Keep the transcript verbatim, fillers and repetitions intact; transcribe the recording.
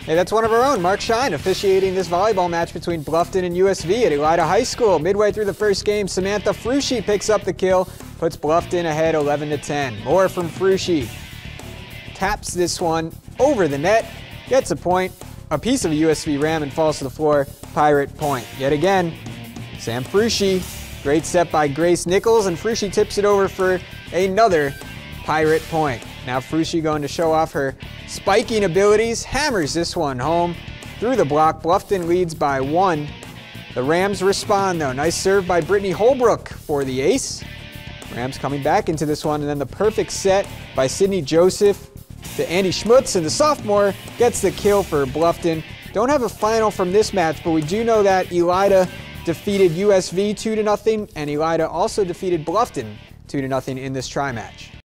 Hey, that's one of our own, Mark Shine, officiating this volleyball match between Bluffton and U S V at Elida High School. Midway through the first game, Samantha Frushi picks up the kill, puts Bluffton ahead eleven to ten. More from Frushi. Taps this one over the net, gets a point. A piece of a U S V ram and falls to the floor. Pirate point. Yet again, Sam Frushi. Great set by Grace Nichols, and Frushi tips it over for another Pirate point. Now Frushi going to show off her spiking abilities, hammers this one home through the block. Bluffton leads by one. The Rams respond though. Nice serve by Brittany Holbrook for the ace. Rams coming back into this one, and then the perfect set by Sydney Joseph to Andy Schmutz, and the sophomore gets the kill for Bluffton. Don't have a final from this match, but we do know that Elida defeated U S V two to nothing, and Elida also defeated Bluffton two to nothing in this tri-match.